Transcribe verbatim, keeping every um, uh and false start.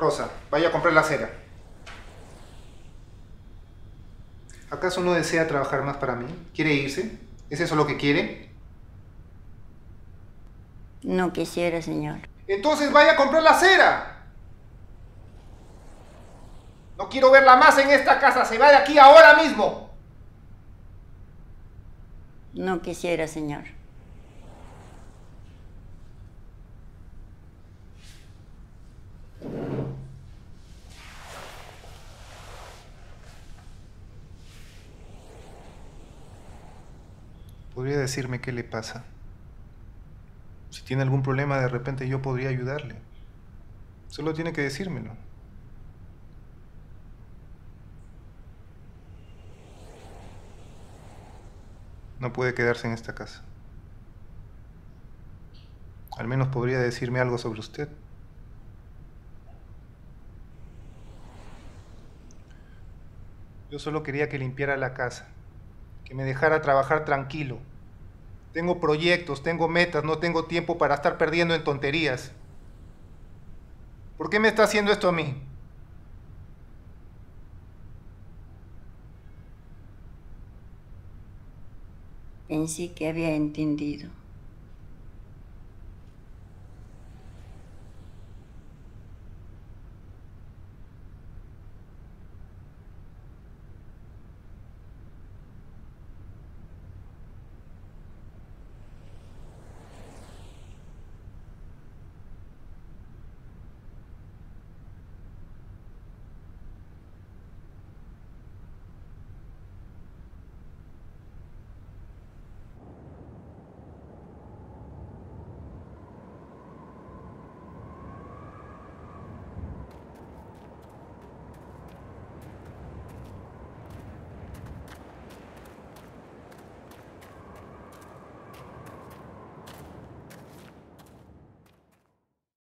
cosa. Vaya a comprar la cera. ¿Acaso no desea trabajar más para mí? ¿Quiere irse? ¿Es eso lo que quiere? No quisiera, señor. Entonces vaya a comprar la cera. No quiero verla más en esta casa. Se va de aquí ahora mismo. No quisiera, señor. ¿Podría decirme qué le pasa? Si tiene algún problema, de repente yo podría ayudarle. Solo tiene que decírmelo. No puede quedarse en esta casa. Al menos podría decirme algo sobre usted. Yo solo quería que limpiara la casa, que me dejara trabajar tranquilo. Tengo proyectos, tengo metas, no tengo tiempo para estar perdiendo en tonterías. ¿Por qué me está haciendo esto a mí? Pensé que había entendido.